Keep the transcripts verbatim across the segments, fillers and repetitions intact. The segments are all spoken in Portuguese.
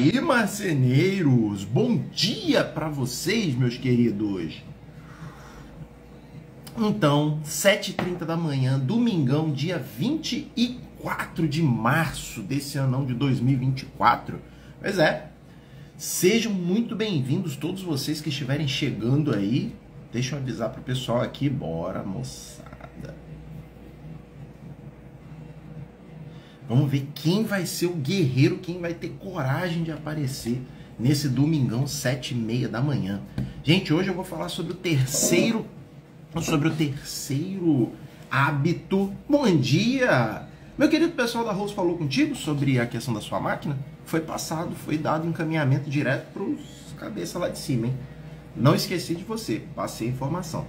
aí, marceneiros, bom dia para vocês, meus queridos. Então, sete e trinta da manhã, domingão, dia vinte e quatro de março desse ano de dois mil e vinte e quatro. Pois é, sejam muito bem-vindos todos vocês que estiverem chegando aí. Deixa eu avisar pro pessoal aqui, bora, moçada. Vamos ver quem vai ser o guerreiro, quem vai ter coragem de aparecer nesse domingão, sete e meia da manhã. Gente, hoje eu vou falar sobre o terceiro, sobre o terceiro hábito. Bom dia! Meu querido pessoal da Rose falou contigo sobre a questão da sua máquina? Foi passado, foi dado encaminhamento direto para os cabeças lá de cima, hein? Não esqueci de você, passei a informação.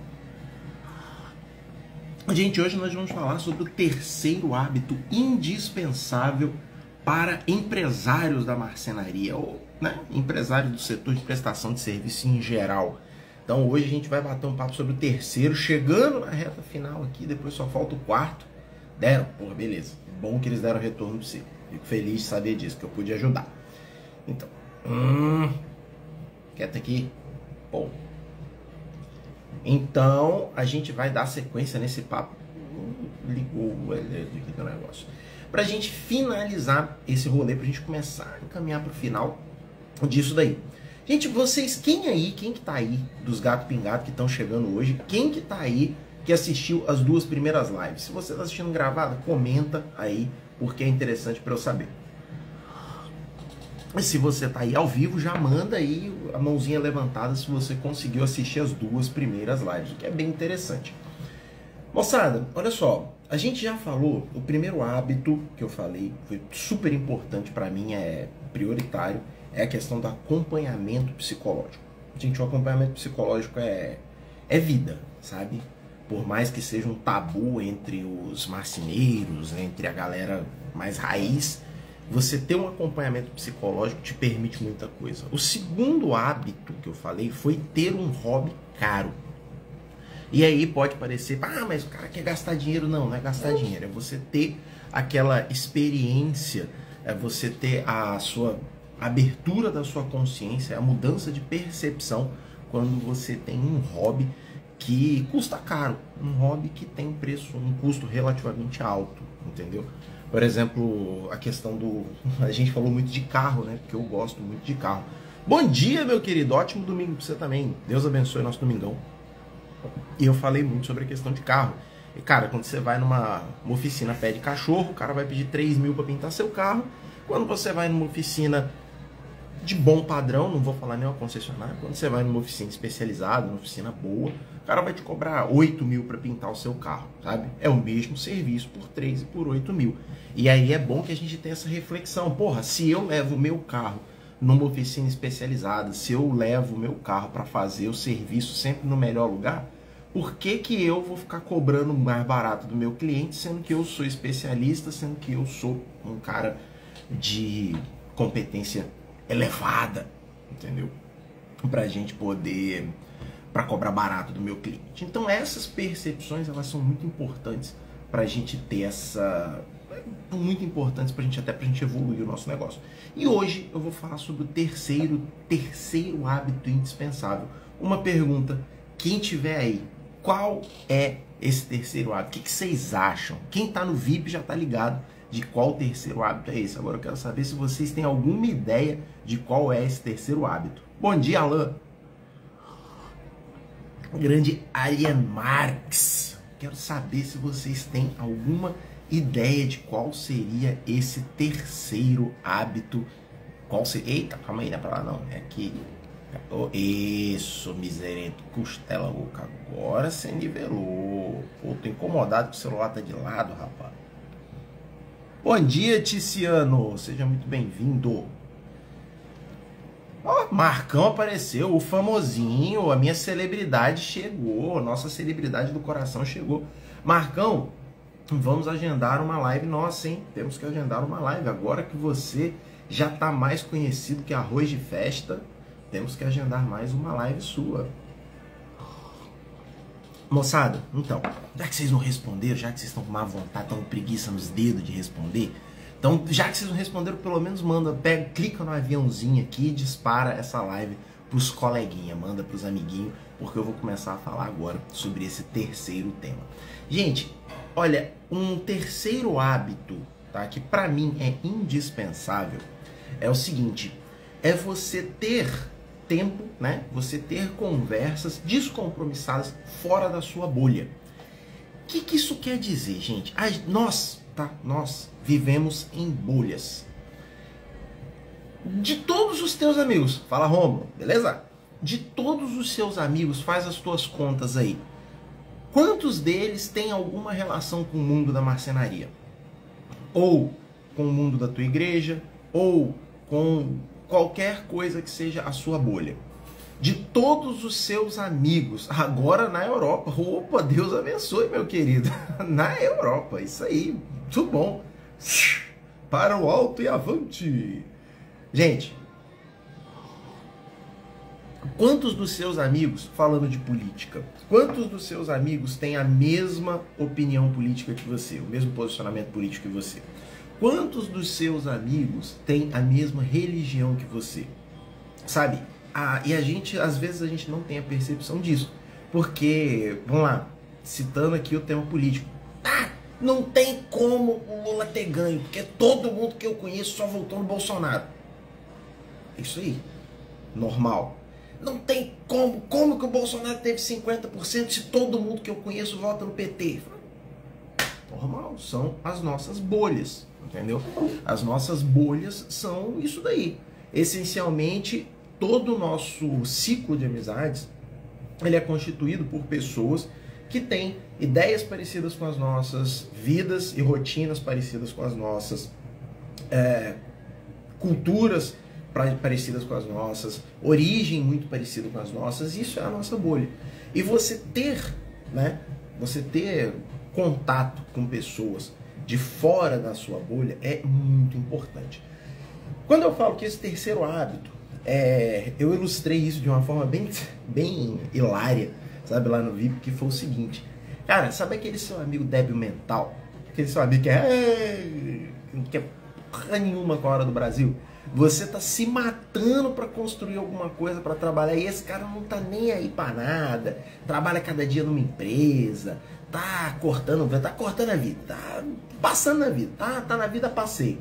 Gente, hoje nós vamos falar sobre o terceiro hábito indispensável para empresários da marcenaria, ou né, empresários do setor de prestação de serviço em geral. Então hoje a gente vai bater um papo sobre o terceiro, chegando na reta final aqui, depois só falta o quarto. Deram? Porra, beleza. Bom que eles deram retorno para você. Fico feliz de saber disso, que eu pude ajudar. Então, hum, quieto aqui. Bom. Então, a gente vai dar sequência nesse papo. Ligou o elétrico do negócio. Pra gente finalizar esse rolê, pra gente começar a encaminhar pro final disso daí. Gente, vocês, quem aí, quem que tá aí dos gatos pingados que estão chegando hoje, quem que tá aí que assistiu as duas primeiras lives? Se você tá assistindo gravada, comenta aí, porque é interessante pra eu saber. E se você tá aí ao vivo, já manda aí a mãozinha levantada se você conseguiu assistir as duas primeiras lives, o que é bem interessante. Moçada, olha só, a gente já falou, o primeiro hábito que eu falei, foi super importante para mim, é prioritário, é a questão do acompanhamento psicológico. Gente, o acompanhamento psicológico é, é vida, sabe? Por mais que seja um tabu entre os marceneiros, entre a galera mais raiz, você ter um acompanhamento psicológico te permite muita coisa. O segundo hábito que eu falei foi ter um hobby caro. E aí pode parecer, ah, mas o cara quer gastar dinheiro. Não, não é gastar dinheiro, é você ter aquela experiência, é você ter a sua abertura da sua consciência, a mudança de percepção quando você tem um hobby que custa caro, um hobby que tem um preço, um custo relativamente alto, entendeu? Por exemplo, a questão do... A gente falou muito de carro, né? Porque eu gosto muito de carro. Bom dia, meu querido. Ótimo domingo pra você também. Deus abençoe nosso domingão. E eu falei muito sobre a questão de carro. E, cara, quando você vai numa uma oficina pé de cachorro, o cara vai pedir três mil pra pintar seu carro. Quando você vai numa oficina de bom padrão, não vou falar nem uma concessionária, quando você vai numa oficina especializada, numa oficina boa, o cara vai te cobrar oito mil para pintar o seu carro, sabe? É o mesmo serviço por três e por oito mil. E aí é bom que a gente tenha essa reflexão. Porra, se eu levo o meu carro numa oficina especializada, se eu levo o meu carro para fazer o serviço sempre no melhor lugar, por que que eu vou ficar cobrando mais barato do meu cliente, sendo que eu sou especialista, sendo que eu sou um cara de competência elevada, entendeu? Pra gente poder, pra cobrar barato do meu cliente. Então essas percepções, elas são muito importantes pra gente ter essa, muito importantes pra gente, até pra gente evoluir o nosso negócio. E hoje eu vou falar sobre o terceiro, terceiro hábito indispensável. Uma pergunta, quem tiver aí, qual é esse terceiro hábito? O que que vocês acham? Quem tá no V I P já tá ligado de qual terceiro hábito é esse. Agora eu quero saber se vocês têm alguma ideia de qual é esse terceiro hábito. Bom dia, Alan. Grande Ariane Marx. Quero saber se vocês têm alguma ideia de qual seria esse terceiro hábito. Qual seria? Eita, calma aí, não é pra lá não. É aqui. Oh, isso, miserento. Costela louca. Agora você nivelou. Pô, tô incomodado que o celular tá de lado, rapaz. Bom dia, Ticiano, seja muito bem-vindo. Ó, Marcão apareceu, o famosinho, a minha celebridade chegou, nossa celebridade do coração chegou. Marcão, vamos agendar uma live nossa, hein? Temos que agendar uma live. Agora que você já tá mais conhecido que arroz de festa, temos que agendar mais uma live sua. Moçada, então, já que vocês não responderam, já que vocês estão com má vontade, estão com preguiça nos dedos de responder, Então, já que vocês não responderam, pelo menos manda, pega, clica no aviãozinho aqui e dispara essa live pros coleguinhas, manda pros amiguinhos, porque eu vou começar a falar agora sobre esse terceiro tema. Gente, olha, um terceiro hábito, tá, que pra mim é indispensável, é o seguinte, é você ter tempo, né, você ter conversas descompromissadas fora da sua bolha. O que, que isso quer dizer, gente? As, nós, tá, nós vivemos em bolhas. De todos os teus amigos, fala Rômulo, beleza? De todos os seus amigos, faz as tuas contas aí. Quantos deles têm alguma relação com o mundo da marcenaria? Ou com o mundo da tua igreja, ou com qualquer coisa que seja a sua bolha. De todos os seus amigos, agora na Europa. Opa, Deus abençoe, meu querido. Na Europa, isso aí, tudo bom. Para o alto e avante. Gente, quantos dos seus amigos, falando de política, quantos dos seus amigos têm a mesma opinião política que você, o mesmo posicionamento político que você? Quantos dos seus amigos têm a mesma religião que você? Sabe? Ah, e a gente, às vezes, a gente não tem a percepção disso. Porque, vamos lá, citando aqui o tema político. Ah, não tem como o Lula ter ganho, porque todo mundo que eu conheço só votou no Bolsonaro. Isso aí, normal. Não tem como, como que o Bolsonaro teve cinquenta por cento se todo mundo que eu conheço vota no P T? Normal, são as nossas bolhas, entendeu? As nossas bolhas são isso daí. Essencialmente, todo o nosso ciclo de amizades, ele é constituído por pessoas que têm ideias parecidas com as nossas, vidas e rotinas parecidas com as nossas, é, culturas parecidas com as nossas, origem muito parecida com as nossas, isso é a nossa bolha. E você ter, né, você ter contato com pessoas de fora da sua bolha é muito importante. Quando eu falo que esse terceiro hábito, é, eu ilustrei isso de uma forma bem, bem hilária, sabe, lá no V I P, que foi o seguinte, cara, sabe aquele seu amigo débil mental? Aquele seu amigo que é, não quer porra nenhuma com a hora do Brasil? Você tá se matando para construir alguma coisa, para trabalhar, e esse cara não tá nem aí para nada, trabalha cada dia numa empresa, tá cortando, tá cortando a vida, tá passando a vida, tá, tá na vida passeio.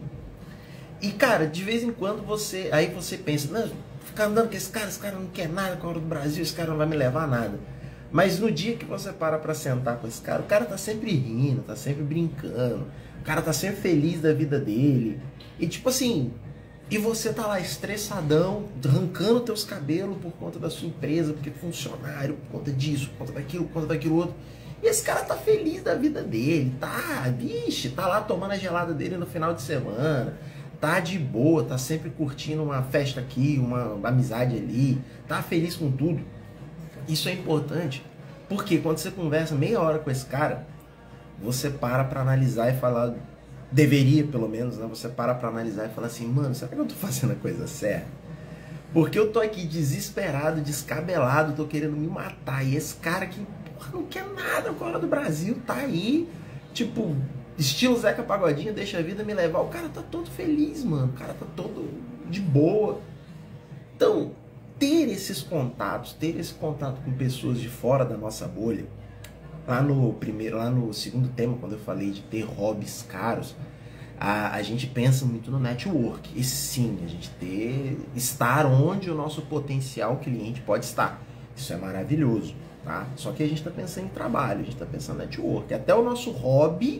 E cara, de vez em quando você, aí você pensa, não, ficar andando com esse cara, esse cara não quer nada com a hora do Brasil, esse cara não vai me levar a nada. Mas no dia que você para para sentar com esse cara, o cara tá sempre rindo, tá sempre brincando, o cara tá sempre feliz da vida dele, e tipo assim, e você tá lá estressadão, arrancando teus cabelos por conta da sua empresa, porque funcionário, por conta disso, por conta daquilo, por conta daquilo outro. E esse cara tá feliz da vida dele, tá, vixe, tá lá tomando a gelada dele no final de semana, tá de boa, tá sempre curtindo uma festa aqui, uma amizade ali, tá feliz com tudo. Isso é importante, porque quando você conversa meia hora com esse cara, você para pra analisar e falar... Deveria, pelo menos, né? Você para pra analisar e fala assim, mano, será que eu tô fazendo a coisa certa? Porque eu tô aqui desesperado, descabelado, tô querendo me matar. E esse cara que, porra, não quer nada com a hora do Brasil, tá aí, tipo, estilo Zeca Pagodinho, deixa a vida me levar. O cara tá todo feliz, mano. O cara tá todo de boa. Então, ter esses contatos, ter esse contato com pessoas de fora da nossa bolha, Lá no primeiro, lá no segundo tema, quando eu falei de ter hobbies caros, a, a gente pensa muito no network. E sim, a gente ter, estar onde o nosso potencial cliente pode estar. Isso é maravilhoso, tá? Só que a gente está pensando em trabalho, a gente está pensando em network. Até o nosso hobby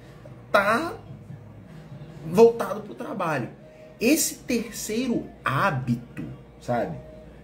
tá voltado para o trabalho. Esse terceiro hábito, sabe?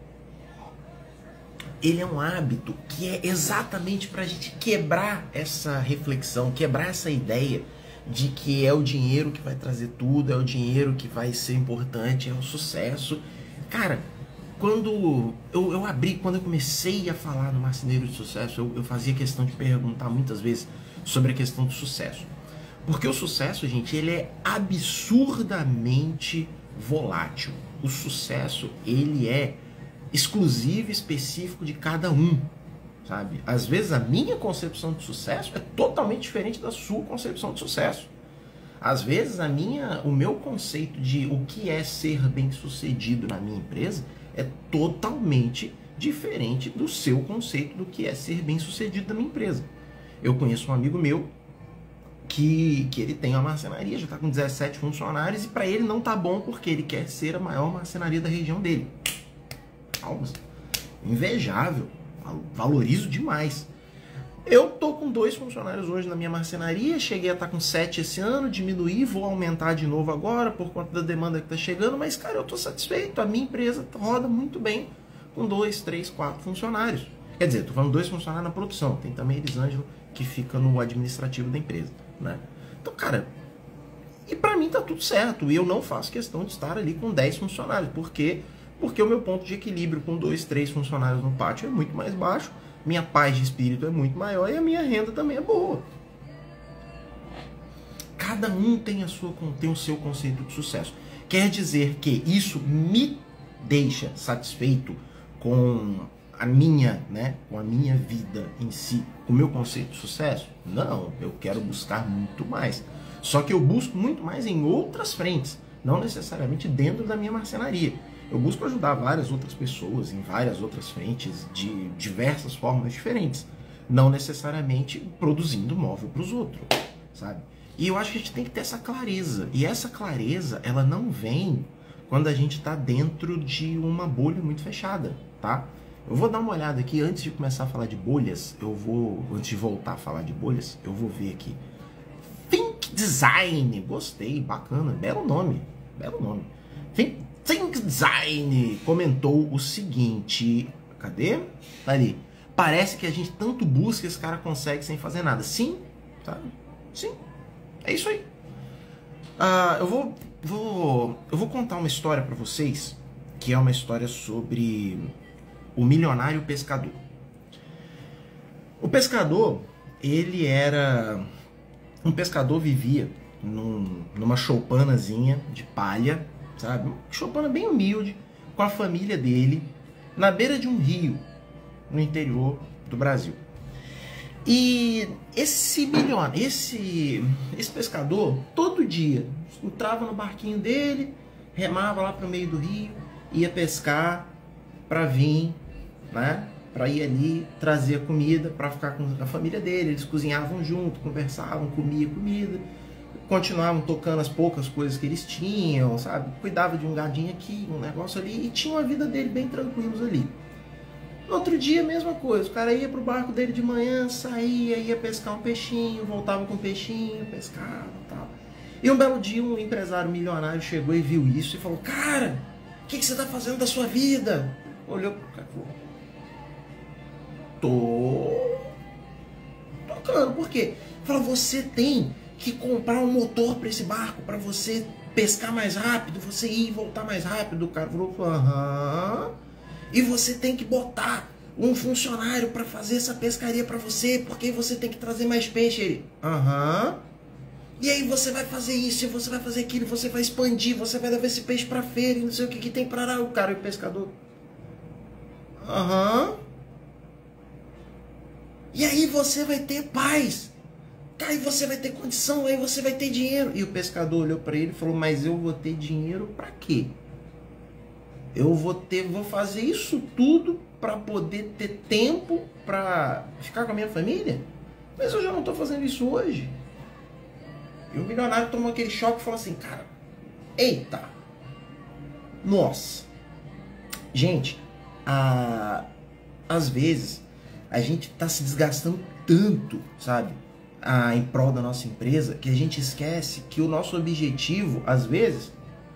Ele é um hábito que é exatamente para a gente quebrar essa reflexão, quebrar essa ideia de que é o dinheiro que vai trazer tudo, é o dinheiro que vai ser importante, é o sucesso. Cara, quando eu, eu abri, quando eu comecei a falar no Marceneiro de Sucesso, eu, eu fazia questão de perguntar muitas vezes sobre a questão do sucesso. Porque o sucesso, gente, ele é absurdamente volátil. O sucesso, ele é exclusivo e específico de cada um, sabe? Às vezes a minha concepção de sucesso é totalmente diferente da sua concepção de sucesso. Às vezes a minha, o meu conceito de o que é ser bem-sucedido na minha empresa é totalmente diferente do seu conceito do que é ser bem-sucedido na minha empresa. Eu conheço um amigo meu que, que ele tem uma marcenaria, já está com dezessete funcionários, e para ele não tá bom porque ele quer ser a maior marcenaria da região dele. Palmas. Invejável. Valorizo demais. Eu tô com dois funcionários hoje na minha marcenaria, cheguei a estar com sete esse ano, diminuí, vou aumentar de novo agora por conta da demanda que tá chegando, mas cara, eu tô satisfeito, a minha empresa roda muito bem com dois, três, quatro funcionários. Quer dizer, tô falando dois funcionários na produção, tem também Elisângelo que fica no administrativo da empresa, né? Então, cara, e pra mim tá tudo certo, e eu não faço questão de estar ali com dez funcionários, porque porque o meu ponto de equilíbrio com dois, três funcionários no pátio é muito mais baixo, minha paz de espírito é muito maior e a minha renda também é boa. Cada um tem, a sua, tem o seu conceito de sucesso. Quer dizer que isso me deixa satisfeito com a minha, né, com a minha vida em si, com o meu conceito de sucesso? Não, eu quero buscar muito mais. Só que eu busco muito mais em outras frentes, não necessariamente dentro da minha marcenaria. Eu busco ajudar várias outras pessoas em várias outras frentes de diversas formas diferentes, não necessariamente produzindo móvel para os outros, sabe? E eu acho que a gente tem que ter essa clareza, e essa clareza, ela não vem quando a gente está dentro de uma bolha muito fechada, tá? Eu vou dar uma olhada aqui, antes de começar a falar de bolhas, eu vou, antes de voltar a falar de bolhas, eu vou ver aqui. Think Design, gostei, bacana, belo nome, belo nome. Think Think Design comentou o seguinte, cadê? Tá ali. Parece que a gente tanto busca, esse cara consegue sem fazer nada. Sim, tá? Sim, é isso aí. Uh, eu vou, vou, eu vou contar uma história para vocês, que é uma história sobre o milionário pescador. O pescador, ele era um pescador, vivia num, numa choupanazinha de palha, sabe? Uma choupana bem humilde, com a família dele, na beira de um rio, no interior do Brasil. E esse milionário, esse, esse pescador, todo dia, entrava no barquinho dele, remava lá para o meio do rio, ia pescar para vir, né? Para ir ali trazer a comida para ficar com a família dele. Eles cozinhavam junto, conversavam, comiam comida, continuavam tocando as poucas coisas que eles tinham, sabe? Cuidava de um gadinho aqui, um negócio ali, e tinham a vida dele bem tranquilos ali. No outro dia, mesma coisa, o cara ia pro barco dele de manhã, saía, ia pescar um peixinho, voltava com um peixinho, pescava e tal. E um belo dia, um empresário milionário chegou e viu isso e falou: cara, o que, que você tá fazendo da sua vida? Olhou pro cara e falou: tô tocando. Por quê? Falou: você tem que comprar um motor para esse barco, para você pescar mais rápido, você ir e voltar mais rápido. O cara falou: aham. E você tem que botar um funcionário para fazer essa pescaria para você, porque você tem que trazer mais peixe. Ele: aham. E aí você vai fazer isso, você vai fazer aquilo, você vai expandir, você vai levar esse peixe para feira, e não sei o que que tem para lá. O cara, o pescador: aham. E aí você vai ter paz. Aí você vai ter condição, aí você vai ter dinheiro. E o pescador olhou para ele e falou: mas eu vou ter dinheiro para quê? Eu vou ter, vou fazer isso tudo para poder ter tempo para ficar com a minha família? Mas eu já não estou fazendo isso hoje. E o milionário tomou aquele choque e falou assim: cara, eita, nossa. Gente, a, às vezes a gente está se desgastando tanto, sabe? A, em prol da nossa empresa, que a gente esquece que o nosso objetivo, às vezes,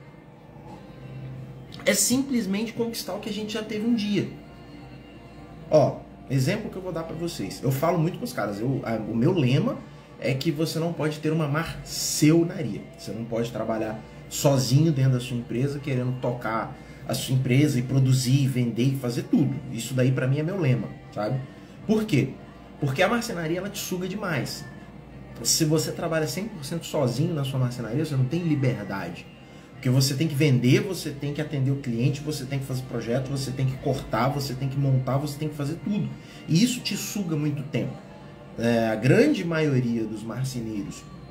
é simplesmente conquistar o que a gente já teve um dia. Ó, exemplo que eu vou dar para vocês. Eu falo muito com os caras. Eu, a, o meu lema é que você não pode ter uma marcenaria. Você não pode trabalhar sozinho dentro da sua empresa, querendo tocar a sua empresa e produzir, e vender e fazer tudo. Isso daí para mim é meu lema, sabe? Por quê? Porque a marcenaria, ela te suga demais. Se você trabalha cem por cento sozinho na sua marcenaria, você não tem liberdade. Porque você tem que vender, você tem que atender o cliente, você tem que fazer projeto, você tem que cortar, você tem que montar, você tem que fazer tudo. E isso te suga muito tempo. É, a grande maioria dos marceneiros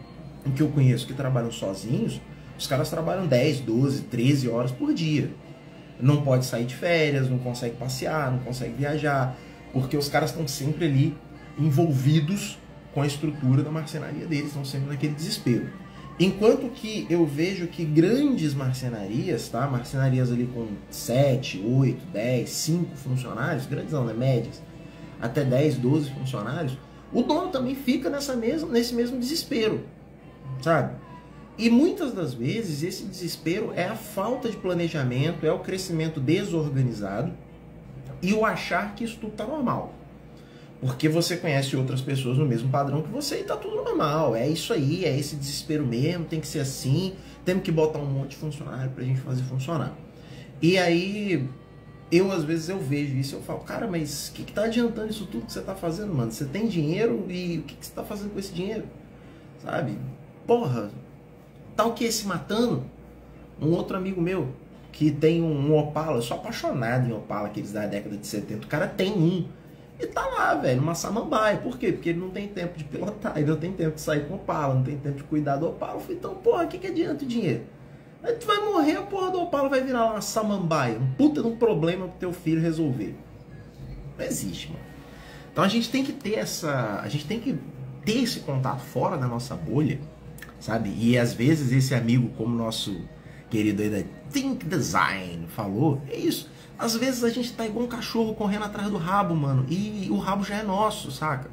que eu conheço que trabalham sozinhos, os caras trabalham dez, doze, treze horas por dia. Não pode sair de férias, não consegue passear, não consegue viajar, porque os caras estão sempre ali envolvidos com a estrutura da marcenaria deles, estão sempre naquele desespero. Enquanto que eu vejo que grandes marcenarias, tá? Marcenarias ali com sete, oito, dez, cinco funcionários, grandes não, né? Médias, até dez, doze funcionários, o dono também fica nessa mesma, nesse mesmo desespero, sabe? E muitas das vezes esse desespero é a falta de planejamento, é o crescimento desorganizado e o achar que isso tudo tá normal. Porque você conhece outras pessoas no mesmo padrão que você e tá tudo normal. É isso aí, é esse desespero mesmo, tem que ser assim, temos que botar um monte de funcionário pra gente fazer funcionar. E aí, eu às vezes eu vejo isso e eu falo, cara, mas o que, que tá adiantando isso tudo que você tá fazendo, mano? Você tem dinheiro e o que, que você tá fazendo com esse dinheiro? Sabe? Porra, tá o que? Se matando? Um outro amigo meu que tem um, um Opala, eu sou apaixonado em Opala, aqueles da década de setenta, o cara tem um. E tá lá, velho, numa samambaia. Por quê? Porque ele não tem tempo de pilotar, ele não tem tempo de sair com o Opala, não tem tempo de cuidar do Opala. Eu falei, então, porra, o que, que adianta o dinheiro? Aí tu vai morrer, a porra do Opala vai virar uma samambaia. Um puta de um problema pro teu filho resolver. Não existe, mano. Então a gente tem que ter essa... A gente tem que ter esse contato fora da nossa bolha, sabe? E às vezes esse amigo, como nosso querido aí da Think Design falou, é isso. Às vezes a gente tá igual um cachorro correndo atrás do rabo, mano, e o rabo já é nosso, saca?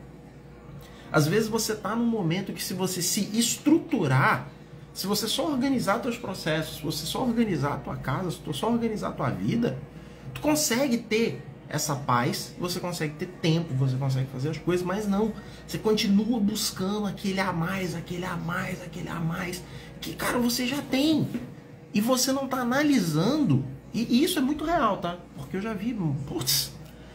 Às vezes você tá num momento que se você se estruturar, se você só organizar teus processos, se você só organizar a tua casa, se tu só organizar a tua vida, tu consegue ter essa paz, você consegue ter tempo, você consegue fazer as coisas, mas não. Você continua buscando aquele a mais, aquele a mais, aquele a mais, que, cara, você já tem. E você não tá analisando. E isso é muito real, tá? Porque eu já vi, putz,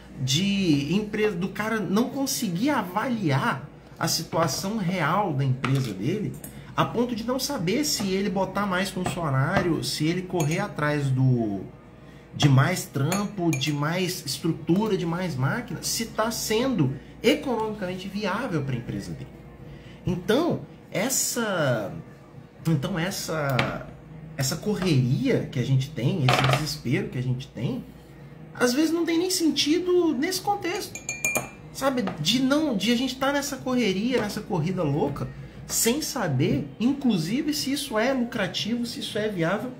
de empresa, do cara não conseguir avaliar a situação real da empresa dele, a ponto de não saber se ele botar mais funcionário, se ele correr atrás do de mais trampo, de mais estrutura, de mais máquina, se está sendo economicamente viável para a empresa dele. Então, essa, então essa essa correria que a gente tem, esse desespero que a gente tem, às vezes não tem nem sentido nesse contexto, sabe? De não, de a gente estar tá nessa correria, nessa corrida louca, sem saber, inclusive, se isso é lucrativo, se isso é viável.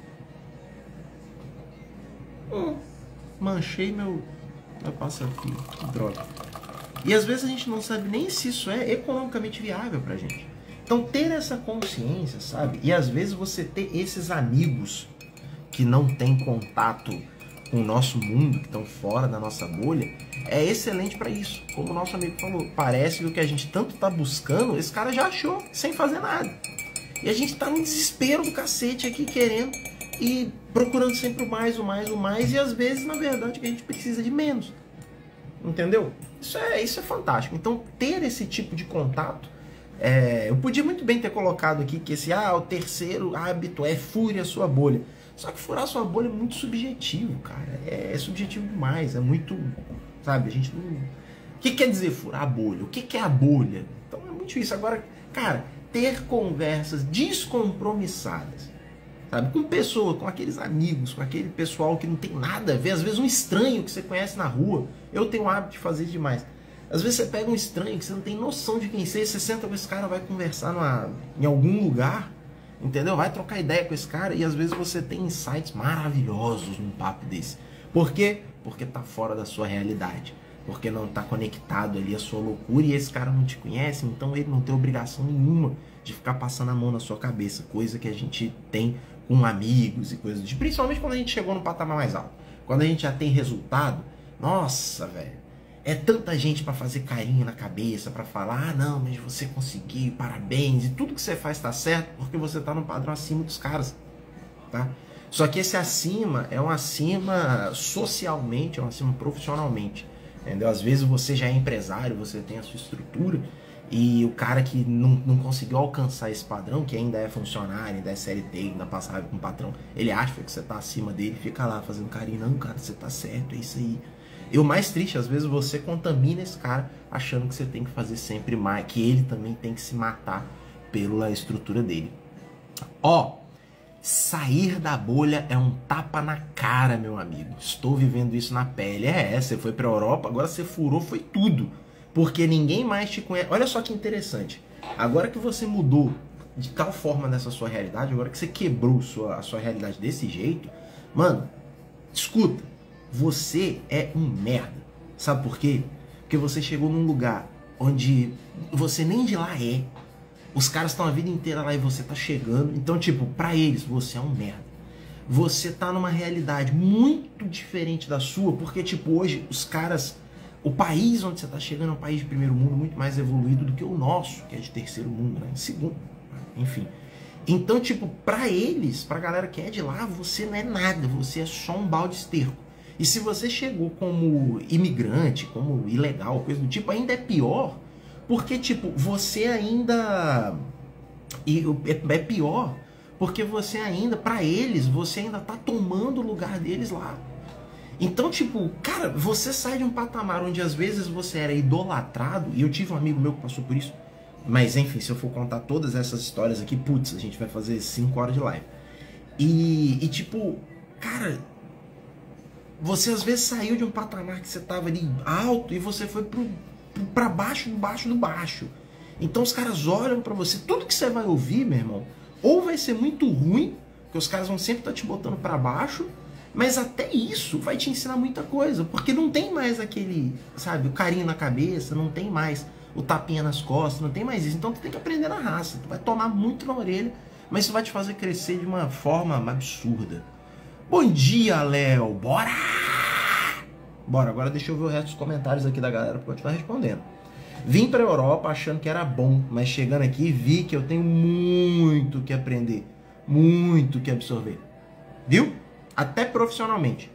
Hum, manchei meu, meu passafio, que droga. E às vezes a gente não sabe nem se isso é economicamente viável pra gente. Então ter essa consciência, sabe? E às vezes você ter esses amigos que não têm contato com o nosso mundo, que estão fora da nossa bolha, é excelente para isso. Como o nosso amigo falou, parece que o que a gente tanto tá buscando, esse cara já achou, sem fazer nada. E a gente tá num desespero do cacete aqui, querendo e procurando sempre o mais, o mais, o mais, e às vezes, na verdade, que a gente precisa de menos. Entendeu? Isso é, isso é fantástico. Então ter esse tipo de contato, É, eu podia muito bem ter colocado aqui que esse ah, o terceiro hábito é fure a sua bolha. Só que furar a sua bolha é muito subjetivo, cara. É, é subjetivo demais, é muito... Sabe, a gente não... O que quer dizer furar a bolha? O que, que é a bolha? Então é muito isso. Agora, cara, ter conversas descompromissadas, sabe? Com pessoas, com aqueles amigos, com aquele pessoal que não tem nada a ver. Às vezes um estranho que você conhece na rua. Eu tenho o hábito de fazer demais. Às vezes você pega um estranho que você não tem noção de quem seja, você senta com esse cara, vai conversar numa, em algum lugar, entendeu? Vai trocar ideia com esse cara e às vezes você tem insights maravilhosos num papo desse. Por quê? Porque tá fora da sua realidade. Porque não tá conectado ali a sua loucura e esse cara não te conhece, então ele não tem obrigação nenhuma de ficar passando a mão na sua cabeça, coisa que a gente tem com amigos e coisas de... Principalmente quando a gente chegou no patamar mais alto. Quando a gente já tem resultado, nossa, velho. É tanta gente para fazer carinho na cabeça, para falar, ah, não, mas você conseguiu, parabéns, e tudo que você faz tá certo, porque você tá num padrão acima dos caras, tá? Só que esse acima é um acima socialmente, é um acima profissionalmente, entendeu? Às vezes você já é empresário, você tem a sua estrutura, e o cara que não, não conseguiu alcançar esse padrão, que ainda é funcionário, ainda é C L T, ainda passa raiva com o patrão, ele acha que você tá acima dele, fica lá fazendo carinho, não, cara, você tá certo, é isso aí. E o mais triste, às vezes você contamina esse cara achando que você tem que fazer sempre mais, que ele também tem que se matar pela estrutura dele. Ó, sair da bolha é um tapa na cara, meu amigo. Estou vivendo isso na pele. É, você foi pra Europa, agora você furou, foi tudo. Porque ninguém mais te conhece. Olha só que interessante. Agora que você mudou de tal forma nessa sua realidade, agora que você quebrou sua, a sua realidade desse jeito, mano, escuta, você é um merda. Sabe por quê? Porque você chegou num lugar onde você nem de lá é. Os caras estão a vida inteira lá e você tá chegando. Então, tipo, pra eles, você é um merda. Você tá numa realidade muito diferente da sua, porque, tipo, hoje os caras... O país onde você tá chegando é um país de primeiro mundo muito mais evoluído do que o nosso, que é de terceiro mundo, né? Segundo, enfim. Então, tipo, pra eles, pra galera que é de lá, você não é nada, você é só um balde de esterco. E se você chegou como imigrante, como ilegal, coisa do tipo, ainda é pior, porque, tipo, você ainda... É pior, porque você ainda, pra eles, você ainda tá tomando o lugar deles lá. Então, tipo, cara, você sai de um patamar onde às vezes você era idolatrado, e eu tive um amigo meu que passou por isso, mas enfim, se eu for contar todas essas histórias aqui, putz, a gente vai fazer cinco horas de live. E, e tipo, cara, você às vezes saiu de um patamar que você tava ali alto e você foi pro, pro, pra baixo, do baixo, do baixo. Então os caras olham pra você, tudo que você vai ouvir, meu irmão, ou vai ser muito ruim, porque os caras vão sempre estar te botando pra baixo, mas até isso vai te ensinar muita coisa, porque não tem mais aquele, sabe, o carinho na cabeça, não tem mais o tapinha nas costas, não tem mais isso. Então tu tem que aprender na raça, tu vai tomar muito na orelha, mas isso vai te fazer crescer de uma forma absurda. Bom dia, Léo, bora! Bora, agora deixa eu ver o resto dos comentários aqui da galera pra continuar respondendo. Vim pra Europa achando que era bom, mas chegando aqui vi que eu tenho muito que aprender, muito que absorver. Viu? Até profissionalmente.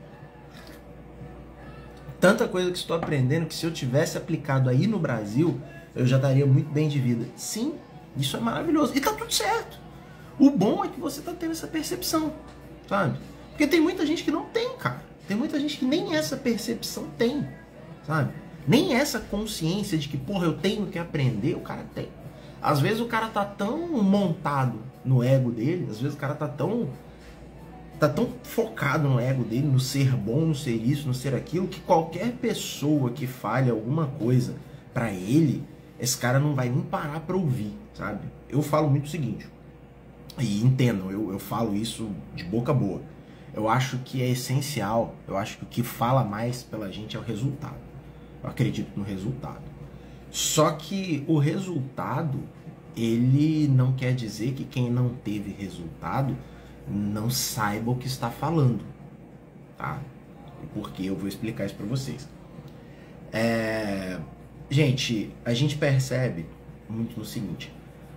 Tanta coisa que estou aprendendo que se eu tivesse aplicado aí no Brasil, eu já estaria muito bem de vida. Sim, isso é maravilhoso. E tá tudo certo. O bom é que você tá tendo essa percepção, sabe? Porque tem muita gente que não tem, cara. Tem muita gente que nem essa percepção tem, sabe? Nem essa consciência de que, porra, eu tenho que aprender, o cara tem. Às vezes o cara tá tão montado no ego dele, às vezes o cara tá tão... tá tão focado no ego dele, no ser bom, no ser isso, no ser aquilo, que qualquer pessoa que fale alguma coisa pra ele, esse cara não vai nem parar pra ouvir, sabe? Eu falo muito o seguinte, e entendam, eu, eu falo isso de boca boa. Eu acho que é essencial, eu acho que o que fala mais pela gente é o resultado. Eu acredito no resultado. Só que o resultado, ele não quer dizer que quem não teve resultado não saiba o que está falando, tá? Porque eu vou explicar isso para vocês. É... Gente, a gente percebe muito no seguinte: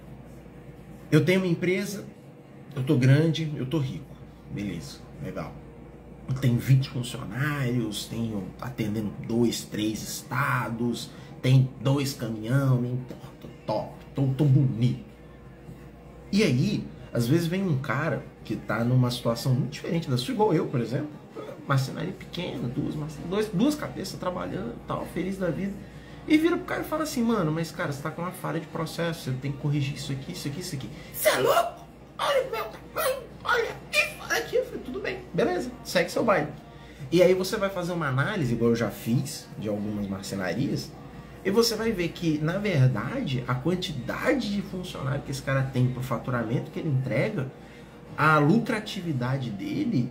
eu tenho uma empresa, eu tô grande, eu tô rico, beleza, legal. Eu tenho vinte funcionários, tenho atendendo dois, três estados, tem dois caminhão, não importa, top, tô, tô bonito. E aí, às vezes vem um cara que tá numa situação muito diferente da sua, igual eu, por exemplo, marcenaria pequena, duas, duas, duas cabeças trabalhando, tal, feliz da vida, e vira pro cara e fala assim, mano, mas cara, você tá com uma falha de processo, você tem que corrigir isso aqui, isso aqui, isso aqui. Você é louco? Olha o meu tamanho, olha aqui, olha aqui. Eu falei, tudo bem, beleza, segue seu baile. E aí você vai fazer uma análise, igual eu já fiz, de algumas marcenarias, e você vai ver que, na verdade, a quantidade de funcionário que esse cara tem pro faturamento que ele entrega, a lucratividade dele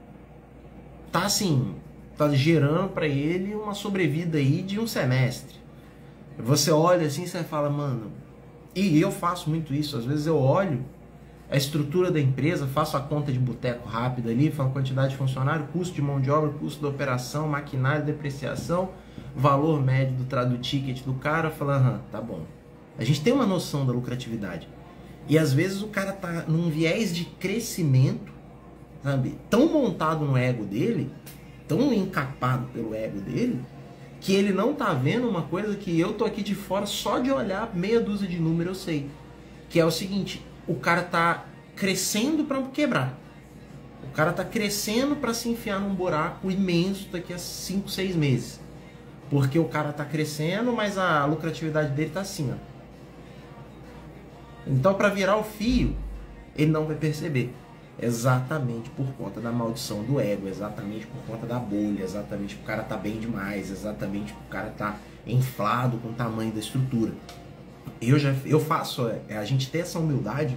tá assim, tá gerando para ele uma sobrevida aí de um semestre. Você olha assim e você fala, mano, e eu faço muito isso, às vezes eu olho a estrutura da empresa, faço a conta de boteco rápida ali, falo quantidade de funcionário, custo de mão de obra, custo da operação, maquinário, depreciação, valor médio do, do ticket do cara, falo, aham, tá bom. A gente tem uma noção da lucratividade. E às vezes o cara tá num viés de crescimento, sabe? Tão montado no ego dele, tão encapado pelo ego dele, que ele não tá vendo uma coisa que eu tô aqui de fora, só de olhar meia dúzia de números eu sei. Que é o seguinte, o cara tá crescendo para quebrar. O cara tá crescendo para se enfiar num buraco imenso daqui a cinco, seis meses. Porque o cara tá crescendo, mas a lucratividade dele tá assim, ó. Então, para virar o fio, ele não vai perceber. Exatamente por conta da maldição do ego, exatamente por conta da bolha, exatamente porque o cara tá bem demais, exatamente porque o cara tá inflado com o tamanho da estrutura. Eu já eu faço, é, a gente ter essa humildade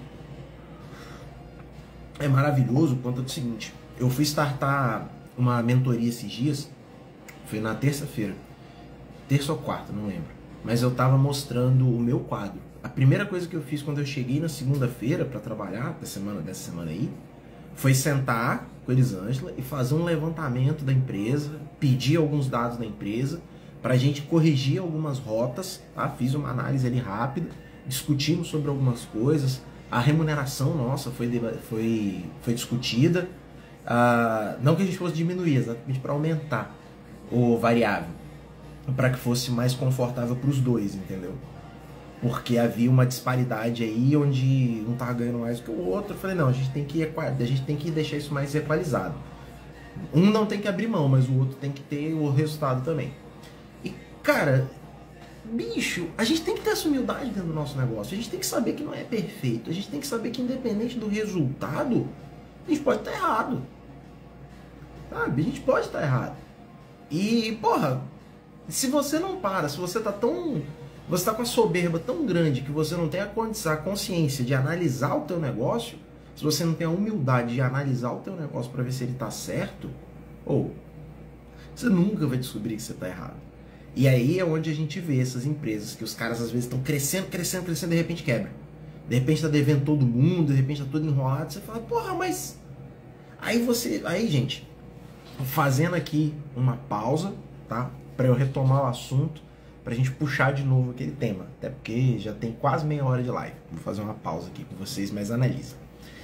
é maravilhoso por conta do seguinte. Eu fui startar uma mentoria esses dias, foi na terça-feira, terça ou quarta, não lembro, mas eu tava mostrando o meu quadro. A primeira coisa que eu fiz quando eu cheguei na segunda-feira para trabalhar, da semana, dessa semana aí, foi sentar com a Elisângela e fazer um levantamento da empresa, pedir alguns dados da empresa, para a gente corrigir algumas rotas, tá? Fiz uma análise ali rápida, discutimos sobre algumas coisas, a remuneração nossa foi, foi, foi discutida, uh, não que a gente fosse diminuir, exatamente para aumentar o variável, para que fosse mais confortável para os dois, entendeu? Porque havia uma disparidade aí onde um tava ganhando mais que o outro. Eu falei, não, a gente tem que, a gente tem que deixar isso mais equalizado. Um não tem que abrir mão, mas o outro tem que ter o resultado também. E, cara, bicho, a gente tem que ter essa humildade dentro do nosso negócio. A gente tem que saber que não é perfeito. A gente tem que saber que, independente do resultado, a gente pode estar errado. Sabe? A gente pode estar errado. E, porra, se você não para, se você tá tão... Você está com a soberba tão grande que você não tem a condição, a consciência de analisar o teu negócio, se você não tem a humildade de analisar o teu negócio para ver se ele está certo, ou você nunca vai descobrir que você está errado. E aí é onde a gente vê essas empresas que os caras às vezes estão crescendo, crescendo, crescendo, de repente quebra. De repente está devendo todo mundo, de repente está tudo enrolado, você fala, porra, mas... Aí você... Aí, gente, fazendo aqui uma pausa, tá? Para eu retomar o assunto, pra gente puxar de novo aquele tema, até porque já tem quase meia hora de live. Vou fazer uma pausa aqui com vocês, mas analisa.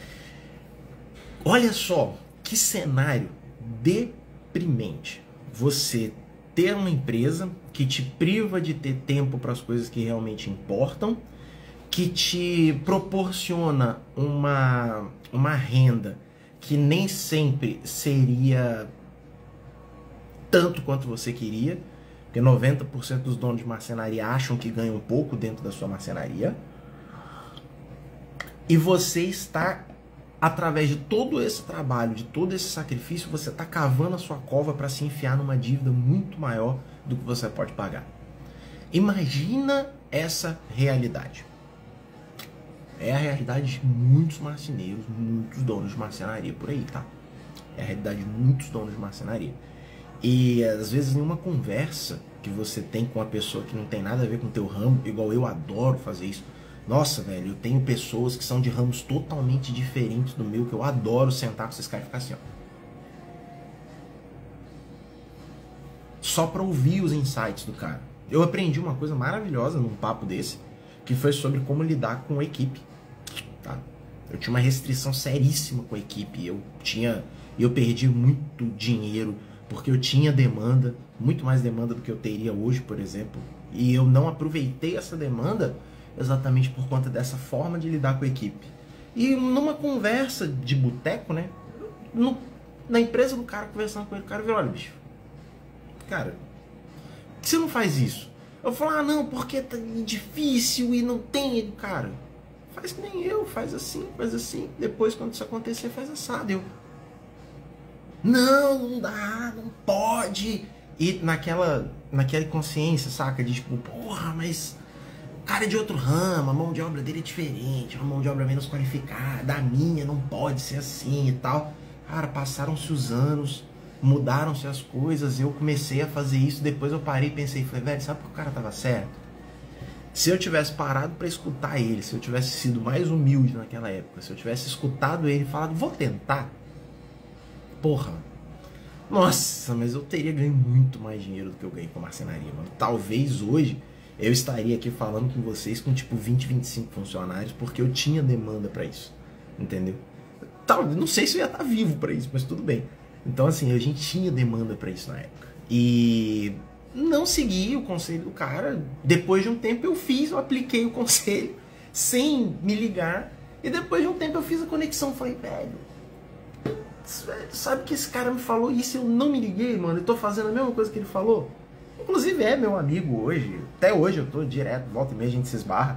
Olha só que cenário deprimente. Você ter uma empresa que te priva de ter tempo para as coisas que realmente importam, que te proporciona uma, uma renda que nem sempre seria tanto quanto você queria, porque noventa por cento dos donos de marcenaria acham que ganham pouco dentro da sua marcenaria. E você está, através de todo esse trabalho, de todo esse sacrifício, você está cavando a sua cova para se enfiar numa dívida muito maior do que você pode pagar. Imagina essa realidade. É a realidade de muitos marceneiros, muitos donos de marcenaria por aí, tá? É a realidade de muitos donos de marcenaria. E às vezes em uma conversa que você tem com uma pessoa que não tem nada a ver com o teu ramo, igual eu adoro fazer isso. Nossa, velho, eu tenho pessoas que são de ramos totalmente diferentes do meu, que eu adoro sentar com esses caras e ficar assim, ó. Só pra ouvir os insights do cara. Eu aprendi uma coisa maravilhosa num papo desse, que foi sobre como lidar com a equipe, tá? Eu tinha uma restrição seríssima com a equipe, eu tinha, eu perdi muito dinheiro, porque eu tinha demanda, muito mais demanda do que eu teria hoje, por exemplo, e eu não aproveitei essa demanda exatamente por conta dessa forma de lidar com a equipe. E numa conversa de boteco, né, no, na empresa do cara, conversando com ele, o cara virou, olha, bicho, cara, por que você não faz isso? Eu falo, ah, não, porque tá difícil e não tem, cara, faz que nem eu, faz assim, faz assim, depois quando isso acontecer, faz assado, eu... Não, não dá, não pode. E naquela, naquela consciência, saca? De tipo, porra, mas o cara é de outro ramo, a mão de obra dele é diferente, uma mão de obra menos qualificada, a minha não pode ser assim e tal. Cara, passaram-se os anos, mudaram-se as coisas, eu comecei a fazer isso, depois eu parei e pensei, falei, velho, sabe por que o cara tava certo? Se eu tivesse parado para escutar ele, se eu tivesse sido mais humilde naquela época, se eu tivesse escutado ele e falado, vou tentar, porra, nossa, mas eu teria ganho muito mais dinheiro do que eu ganhei com a marcenaria, mano. Talvez hoje eu estaria aqui falando com vocês com tipo vinte, vinte e cinco funcionários, porque eu tinha demanda pra isso, entendeu? Tal, não sei se eu ia estar vivo pra isso, mas tudo bem. Então assim, a gente tinha demanda pra isso na época. E não segui o conselho do cara. Depois de um tempo eu fiz, eu apliquei o conselho sem me ligar. E depois de um tempo eu fiz a conexão, falei, velho, sabe que esse cara me falou isso e eu não me liguei, mano. Eu tô fazendo a mesma coisa que ele falou. Inclusive é meu amigo hoje. Até hoje eu tô direto, volta e meia a gente se esbarra.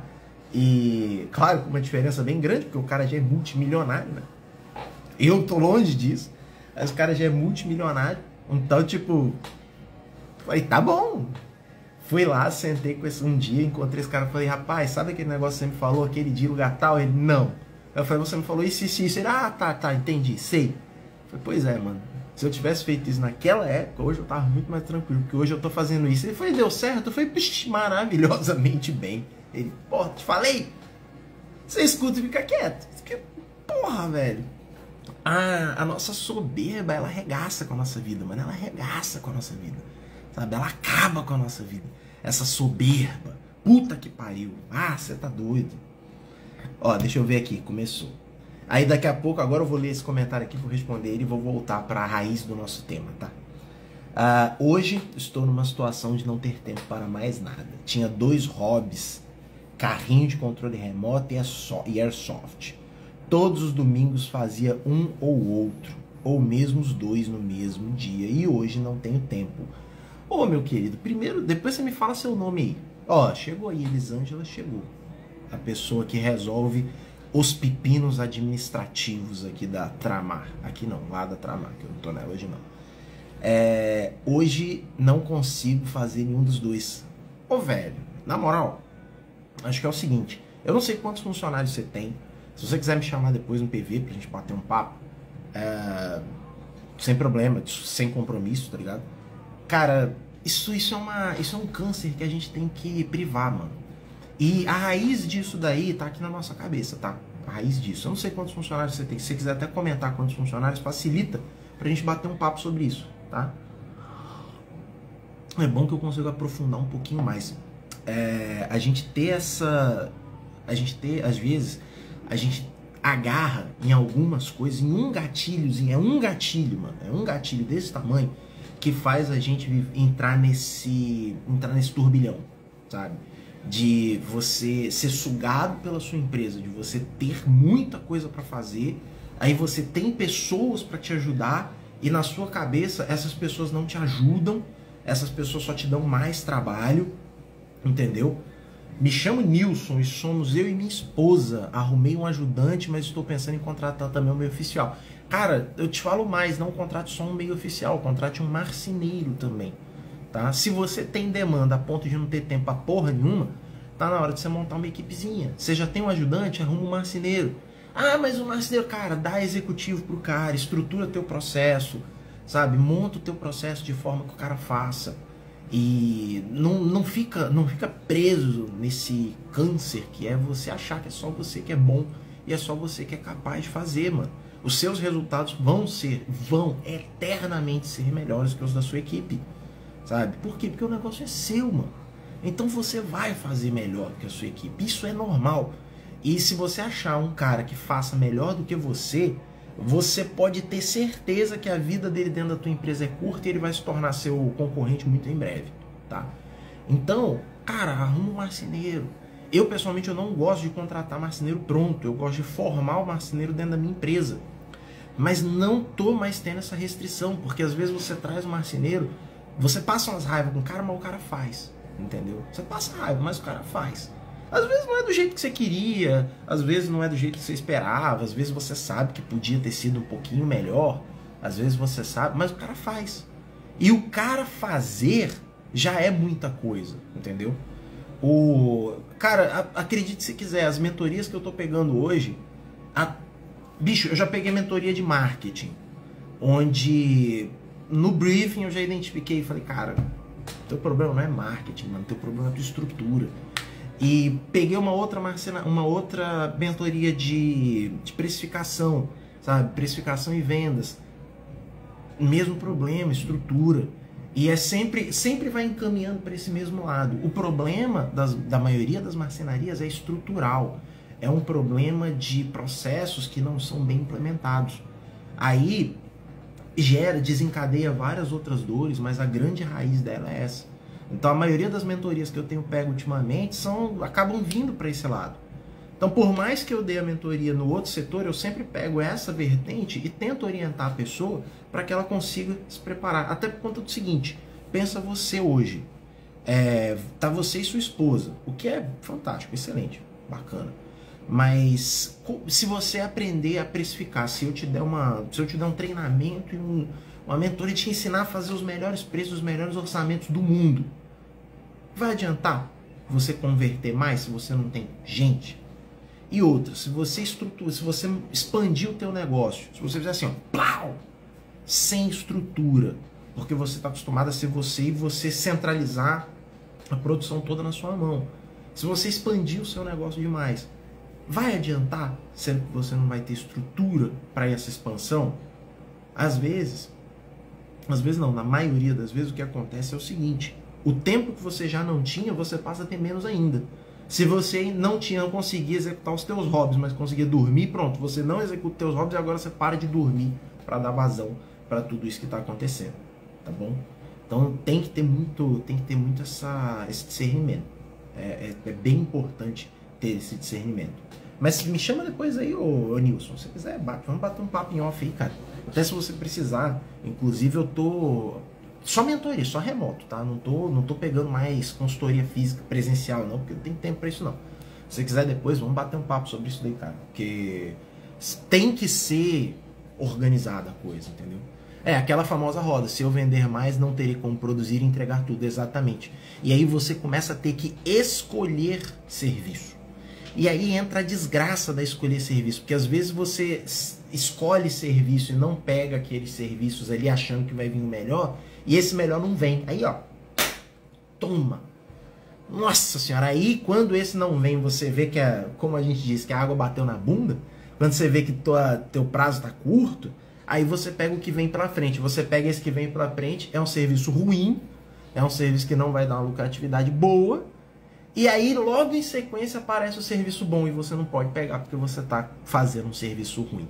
E, claro, com uma diferença bem grande, porque o cara já é multimilionário, né? Eu tô longe disso, mas o cara já é multimilionário. Então, tipo, falei, tá bom. Fui lá, sentei com esse um dia, encontrei esse cara, falei, rapaz, sabe aquele negócio que você me falou, aquele dia, lugar tal? Ele, não. Eu falei, você me falou isso, isso, isso. Ele, ah, tá, tá, entendi, sei. Eu falei, pois é, mano. Se eu tivesse feito isso naquela época, hoje eu tava muito mais tranquilo, porque hoje eu tô fazendo isso. Ele foi, deu certo? Eu falei, psh, maravilhosamente bem. Ele, porra, te falei? Você escuta e fica quieto. Fica, porra, velho. A, a nossa soberba, ela arregaça com a nossa vida, mano. Ela arregaça com a nossa vida. Sabe? Ela acaba com a nossa vida. Essa soberba. Puta que pariu. Ah, você tá doido. Ó, deixa eu ver aqui. Começou. Aí daqui a pouco, agora eu vou ler esse comentário aqui, vou responder ele e vou voltar para a raiz do nosso tema, tá? Uh, hoje estou numa situação de não ter tempo para mais nada. Tinha dois hobbies, carrinho de controle remoto e airsoft. Todos os domingos fazia um ou outro, ou mesmo os dois no mesmo dia. E hoje não tenho tempo. Ô, meu querido, primeiro, depois você me fala seu nome aí. Ó, chegou aí, Elisângela chegou. A pessoa que resolve os pepinos administrativos aqui da Tramar. Aqui não, lá da Tramar, que eu não tô nela hoje não. É, hoje não consigo fazer nenhum dos dois. Ô, velho, na moral, acho que é o seguinte. Eu não sei quantos funcionários você tem. Se você quiser me chamar depois no P V pra gente bater um papo, é, sem problema, sem compromisso, tá ligado? Cara, isso, isso, é uma, isso é um câncer que a gente tem que privar, mano. E a raiz disso daí tá aqui na nossa cabeça, tá? A raiz disso. Eu não sei quantos funcionários você tem. Se você quiser até comentar quantos funcionários, facilita pra gente bater um papo sobre isso, tá? É bom que eu consigo aprofundar um pouquinho mais. É, a gente ter essa... A gente ter, às vezes, a gente agarra em algumas coisas, em um gatilhozinho. É um gatilho, mano. É um gatilho desse tamanho que faz a gente entrar nesse, entrar nesse turbilhão, sabe? De você ser sugado pela sua empresa, de você ter muita coisa para fazer, aí você tem pessoas para te ajudar e na sua cabeça essas pessoas não te ajudam, essas pessoas só te dão mais trabalho, entendeu? Me chamo Nilson e somos eu e minha esposa. Arrumei um ajudante, mas estou pensando em contratar também um meio oficial. Cara, eu te falo mais, não contrate só um meio oficial, contrate um marceneiro também. Tá? Se você tem demanda a ponto de não ter tempo pra porra nenhuma, tá na hora de você montar uma equipezinha. Você já tem um ajudante, arruma um marceneiro. Ah, mas o marceneiro, cara, dá executivo pro cara, estrutura teu processo, sabe? Monta o teu processo de forma que o cara faça. E não, não, fica, não fica preso nesse câncer que é você achar que é só você que é bom e é só você que é capaz de fazer, mano. Os seus resultados vão ser, vão eternamente ser melhores que os da sua equipe. Sabe? Por quê? Porque o negócio é seu, mano. Então você vai fazer melhor que a sua equipe. Isso é normal. E se você achar um cara que faça melhor do que você, você pode ter certeza que a vida dele dentro da tua empresa é curta e ele vai se tornar seu concorrente muito em breve, tá? Então, cara, arruma um marceneiro. Eu, pessoalmente, eu não gosto de contratar marceneiro pronto. Eu gosto de formar o marceneiro dentro da minha empresa. Mas não tô mais tendo essa restrição, porque às vezes você traz um marceneiro, você passa umas raivas com o cara, mas o cara faz, entendeu? Você passa raiva, mas o cara faz. Às vezes não é do jeito que você queria, às vezes não é do jeito que você esperava, às vezes você sabe que podia ter sido um pouquinho melhor, às vezes você sabe, mas o cara faz. E o cara fazer já é muita coisa, entendeu? O cara, a, acredite se quiser, as mentorias que eu tô pegando hoje, a, bicho, eu já peguei mentoria de marketing, onde no briefing eu já identifiquei e falei, cara, teu problema não é marketing, mano, teu problema é tua estrutura. E peguei uma outra, marcena, uma outra mentoria de, de precificação, sabe? Precificação e vendas. Mesmo problema, estrutura. E é sempre, sempre vai encaminhando para esse mesmo lado. O problema das, da maioria das marcenarias é estrutural. É um problema de processos que não são bem implementados. Aí gera, desencadeia várias outras dores, mas a grande raiz dela é essa. Então a maioria das mentorias que eu tenho pego ultimamente são, acabam vindo para esse lado. Então por mais que eu dê a mentoria no outro setor, eu sempre pego essa vertente e tento orientar a pessoa para que ela consiga se preparar. Até por conta do seguinte, pensa você hoje, é, tá você e sua esposa, o que é fantástico, excelente. bacana. Mas se você aprender a precificar, se eu te der uma, se eu te der um treinamento e um, uma mentoria te ensinar a fazer os melhores preços, os melhores orçamentos do mundo, vai adiantar você converter mais se você não tem gente? E outra, se você estrutura, se você expandir o teu negócio, se você fizer assim, ó, plau, sem estrutura, porque você está acostumado a ser você e você centralizar a produção toda na sua mão. Se você expandir o seu negócio demais, vai adiantar, sendo que você não vai ter estrutura para essa expansão? Às vezes, às vezes não, na maioria das vezes o que acontece é o seguinte: o tempo que você já não tinha, você passa a ter menos ainda. Se você não tinha, não conseguia executar os teus hobbies, mas conseguia dormir, pronto, você não executa os teus hobbies e agora você para de dormir para dar vazão para tudo isso que está acontecendo, tá bom? Então tem que ter muito, tem que ter muito essa, esse discernimento. É, é, é bem importante ter esse discernimento. Mas me chama depois aí, ô, ô Nilson, se você quiser, bate, vamos bater um papo em off aí, cara. Até se você precisar, inclusive eu tô só mentoria, só remoto, tá? Não tô, não tô pegando mais consultoria física presencial, não, porque não tem tempo pra isso, não. Se você quiser depois, vamos bater um papo sobre isso daí, cara. Porque tem que ser organizada a coisa, entendeu? É, aquela famosa roda, se eu vender mais, não terei como produzir e entregar tudo, exatamente. E aí você começa a ter que escolher serviço. E aí entra a desgraça da escolher serviço, porque às vezes você escolhe serviço e não pega aqueles serviços ali achando que vai vir o melhor, e esse melhor não vem. Aí, ó, toma. Nossa senhora, aí quando esse não vem, você vê que, a, como a gente diz, que a água bateu na bunda, quando você vê que tua, teu prazo tá curto, aí você pega o que vem pela frente. Você pega esse que vem pela frente, é um serviço ruim, é um serviço que não vai dar uma lucratividade boa, e aí logo em sequência aparece o serviço bom e você não pode pegar porque você tá fazendo um serviço ruim.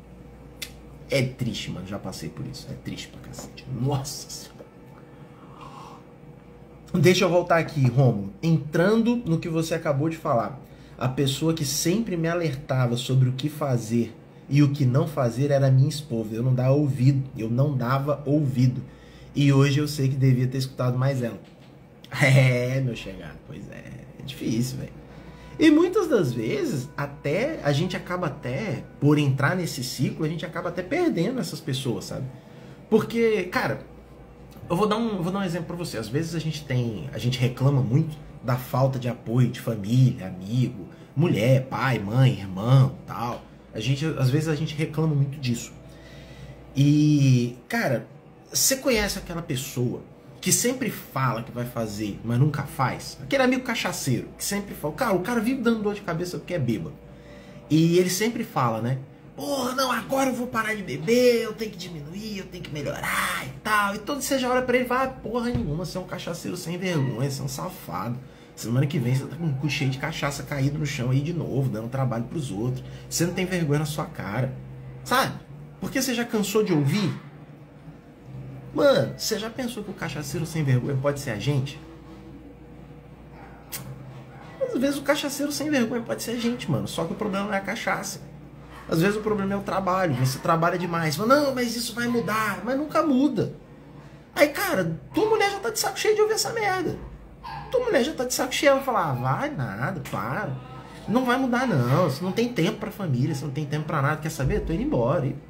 É triste, mano, já passei por isso, é triste pra cacete. Nossa senhora. Deixa eu voltar aqui, Romulo. Entrando no que você acabou de falar, a pessoa que sempre me alertava sobre o que fazer e o que não fazer era a minha esposa. Eu não dava ouvido, eu não dava ouvido. E hoje eu sei que devia ter escutado mais ela. É, meu chegado, pois é, é difícil, velho. E muitas das vezes, até a gente acaba até, por entrar nesse ciclo, a gente acaba até perdendo essas pessoas, sabe? Porque, cara, eu vou dar um, eu vou dar um exemplo pra você. Às vezes a gente tem, a gente reclama muito da falta de apoio de família, amigo, mulher, pai, mãe, irmão, tal. A gente, às vezes a gente reclama muito disso. E, cara, você conhece aquela pessoa que sempre fala que vai fazer, mas nunca faz? Aquele amigo cachaceiro que sempre fala, cara, o cara vive dando dor de cabeça porque é bêbado. E ele sempre fala, né? Porra, não, agora eu vou parar de beber, eu tenho que diminuir, eu tenho que melhorar e tal. E todo você já olha pra ele e fala, porra nenhuma, você é um cachaceiro sem vergonha, você é um safado. Semana que vem você tá com um cu cheio de cachaça caído no chão aí de novo, dando trabalho pros outros. Você não tem vergonha na sua cara, sabe? Porque você já cansou de ouvir? Mano, você já pensou que o cachaceiro sem vergonha pode ser a gente? Às vezes o cachaceiro sem vergonha pode ser a gente, mano. Só que o problema não é a cachaça. Às vezes o problema é o trabalho. Você trabalha demais. Fala, não, mas isso vai mudar. Mas nunca muda. Aí, cara, tua mulher já tá de saco cheio de ouvir essa merda. Tua mulher já tá de saco cheio. Ela fala, ah, vai nada, para. Não vai mudar, não. Você não tem tempo pra família, você não tem tempo pra nada. Quer saber? Tô indo embora. E,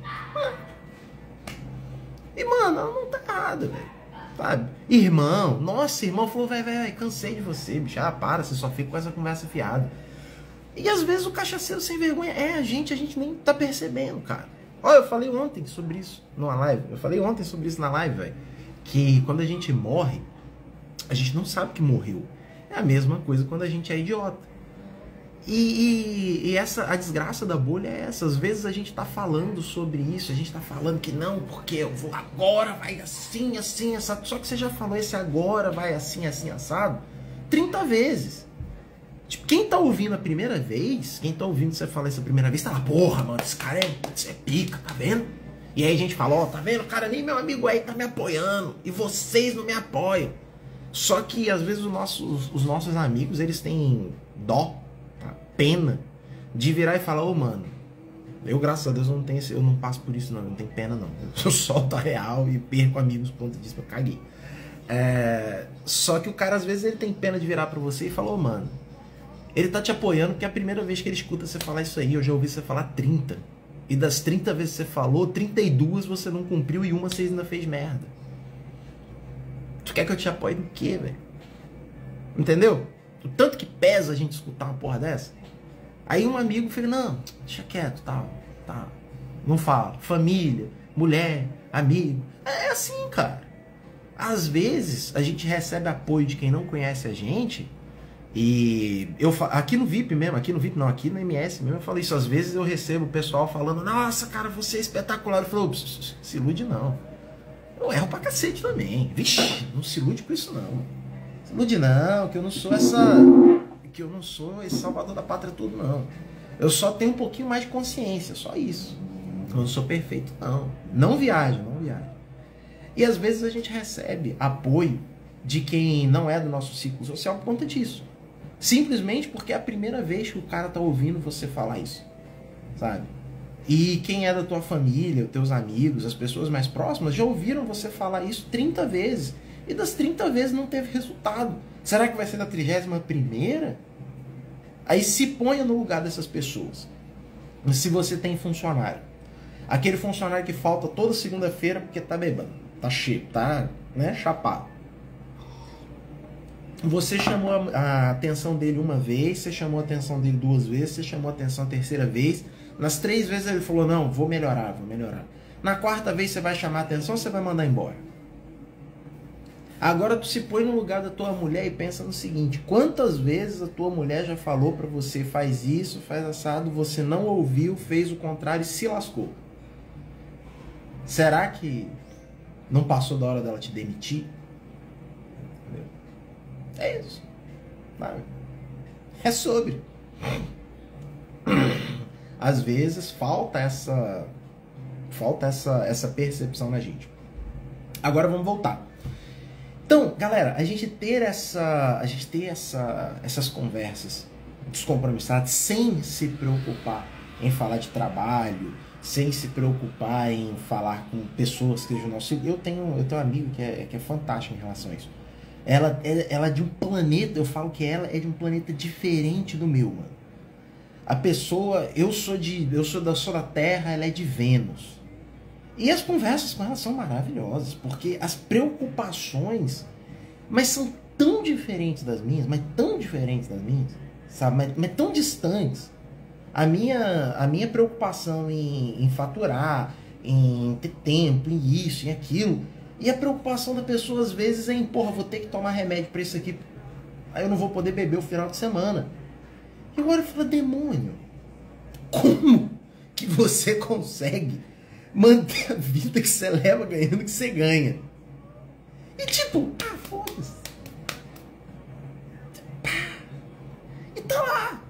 e mano, ela não tá errada, velho. Sabe? Irmão, nossa, irmão falou, vai, vai, cansei de você, bicho. Ah, para, você só fica com essa conversa fiada. E às vezes o cachaceiro sem vergonha é a gente, a gente nem tá percebendo, cara. Olha, eu falei ontem sobre isso numa live. Eu falei ontem sobre isso na live, velho. Que quando a gente morre, a gente não sabe que morreu. É a mesma coisa quando a gente é idiota. E, e, e essa, a desgraça da bolha é essa. Às vezes a gente tá falando sobre isso, a gente tá falando que não, porque eu vou agora, vai assim, assim, assado. Só que você já falou esse agora, vai assim, assim, assado, trinta vezes. Tipo, quem tá ouvindo a primeira vez, quem tá ouvindo você falar essa primeira vez, tá lá, porra, mano, esse cara é, esse é pica, tá vendo? E aí a gente fala, ó, oh, tá vendo? O cara nem meu amigo aí tá me apoiando, e vocês não me apoiam. Só que às vezes os nossos, os nossos amigos, eles têm dó, pena de virar e falar, ô oh, mano, eu graças a Deus eu não tenho esse, eu não passo por isso não, eu não tenho pena não, eu solto a real e perco amigos por conta disso, eu caguei. É, só que o cara às vezes ele tem pena de virar pra você e falar, ô oh, mano, Ele tá te apoiando porque é a primeira vez que ele escuta você falar isso aí. Eu já ouvi você falar trinta. E das trinta vezes que você falou, trinta e duas você não cumpriu e uma você ainda fez merda. Tu quer que eu te apoie no quê, velho? Entendeu? O tanto que pesa a gente escutar uma porra dessa. Aí um amigo fica, não, deixa quieto, tal, tá. Não fala. Família, mulher, amigo. É assim, cara. Às vezes a gente recebe apoio de quem não conhece a gente. E eu aqui no V I P mesmo, aqui no V I P não, aqui no M S mesmo eu falo isso. Às vezes eu recebo o pessoal falando, nossa, cara, você é espetacular. Eu falo, se ilude não. Eu erro pra cacete também. Vixe, não se ilude com isso não. Se ilude não, que eu não sou essa... Que eu não sou esse salvador da pátria tudo, não. Eu só tenho um pouquinho mais de consciência, só isso. Eu não sou perfeito, não. Não viaja, não viaja. E às vezes a gente recebe apoio de quem não é do nosso ciclo social por conta disso. Simplesmente porque é a primeira vez que o cara tá ouvindo você falar isso, sabe? E quem é da tua família, os teus amigos, as pessoas mais próximas, já ouviram você falar isso trinta vezes. E das trinta vezes não teve resultado. Será que vai ser da trigésima primeira? Aí se ponha no lugar dessas pessoas. Se você tem funcionário. Aquele funcionário que falta toda segunda-feira porque tá bebendo. Tá cheio, tá, né, chapado. Você chamou a atenção dele uma vez, você chamou a atenção dele duas vezes, você chamou a atenção a terceira vez. Nas três vezes ele falou, não, vou melhorar, vou melhorar. Na quarta vez você vai chamar a atenção, você vai mandar embora. Agora tu se põe no lugar da tua mulher e pensa no seguinte, quantas vezes a tua mulher já falou pra você, faz isso, faz assado, você não ouviu, fez o contrário e se lascou? Será que não passou da hora dela te demitir? É isso. É sobre. Às vezes falta essa falta essa, essa percepção na gente. Agora vamos voltar. Então, galera, a gente ter essa a gente ter essa, essas conversas descompromissadas sem se preocupar em falar de trabalho, sem se preocupar em falar com pessoas que estejam no nosso... Eu tenho, eu tenho um amigo que é, que é fantástico em relação a isso. Ela, ela é de um planeta, eu falo que ela é de um planeta diferente do meu, mano. A pessoa, eu sou de, eu sou da, sou da Terra, ela é de Vênus. E as conversas com ela são maravilhosas, porque as preocupações, mas são tão diferentes das minhas, mas tão diferentes das minhas, sabe, mas, mas tão distantes. A minha, a minha preocupação em, em faturar, em ter tempo, em isso, em aquilo... E a preocupação da pessoa, às vezes, é em, porra, vou ter que tomar remédio pra isso aqui, aí eu não vou poder beber o final de semana. E agora eu falo, demônio, como que você consegue manter a vida que você leva ganhando que você ganha? E tipo, ah, foda-se. E tá lá.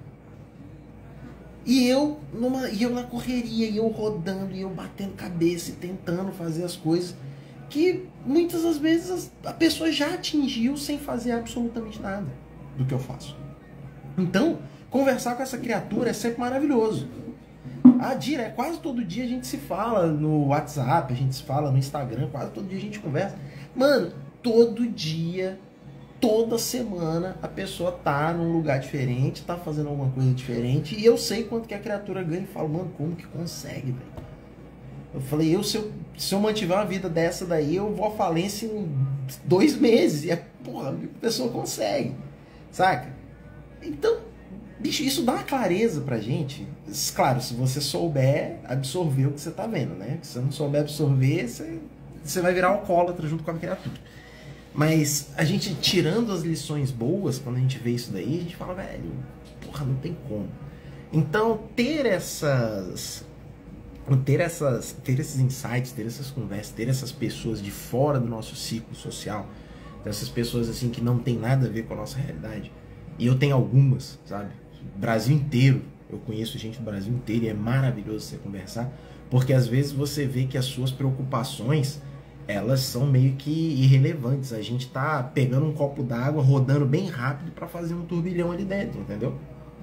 E eu, numa, e eu na correria, e eu rodando, e eu batendo cabeça e tentando fazer as coisas que muitas das vezes a pessoa já atingiu sem fazer absolutamente nada do que eu faço. Então, conversar com essa criatura é sempre maravilhoso. Ah, Dira, quase todo dia a gente se fala no WhatsApp, a gente se fala no Instagram, quase todo dia a gente conversa. Mano, todo dia, toda semana, a pessoa tá num lugar diferente, tá fazendo alguma coisa diferente, e eu sei quanto que a criatura ganha e falo, mano, como que consegue, velho? Eu falei, eu, se, eu, se eu mantiver uma vida dessa daí, eu vou à falência em dois meses. E a, porra, a pessoa consegue, saca? Então, bicho, isso dá uma clareza pra gente. Claro, se você souber absorver o que você tá vendo, né? Se você não souber absorver, você, você vai virar alcoólatra junto com a criatura. Mas a gente, tirando as lições boas, quando a gente vê isso daí, a gente fala, velho, porra, não tem como. Então, ter essas... Ter, essas, ter esses insights, ter essas conversas, ter essas pessoas de fora do nosso ciclo social, essas pessoas assim que não tem nada a ver com a nossa realidade, e eu tenho algumas, sabe? Brasil inteiro, eu conheço gente do Brasil inteiro e é maravilhoso você conversar, porque às vezes você vê que as suas preocupações, elas são meio que irrelevantes. A gente tá pegando um copo d'água, rodando bem rápido para fazer um turbilhão ali dentro, entendeu?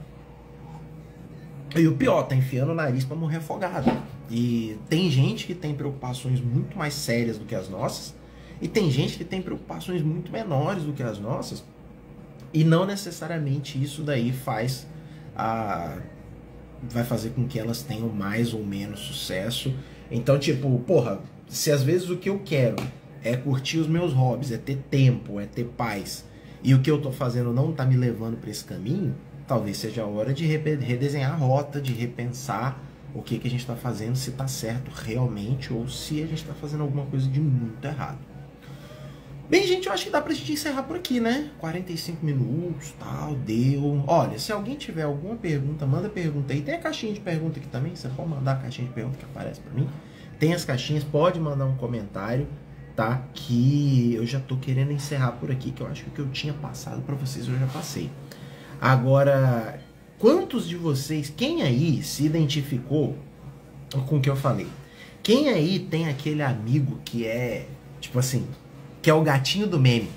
E o pior, tá enfiando o nariz para morrer afogado. E tem gente que tem preocupações muito mais sérias do que as nossas, e tem gente que tem preocupações muito menores do que as nossas, E não necessariamente isso daí faz a... vai fazer com que elas tenham mais ou menos sucesso. Então, tipo, porra, se às vezes o que eu quero é curtir os meus hobbies, é ter tempo, é ter paz, e o que eu tô fazendo não tá me levando para esse caminho, talvez seja a hora de redesenhar a rota, de repensar o que, que a gente tá fazendo, se tá certo realmente, ou se a gente tá fazendo alguma coisa de muito errado. Bem, gente, eu acho que dá pra gente encerrar por aqui, né? quarenta e cinco minutos, tal, deu. Olha, se alguém tiver alguma pergunta, manda pergunta aí. Tem a caixinha de pergunta aqui também, você pode mandar a caixinha de pergunta que aparece pra mim. Tem as caixinhas, pode mandar um comentário, tá? Que eu já tô querendo encerrar por aqui, que eu acho que o que eu tinha passado pra vocês eu já passei. Agora, quantos de vocês, quem aí se identificou com o que eu falei? Quem aí tem aquele amigo que é, tipo assim... que é o gatinho do meme?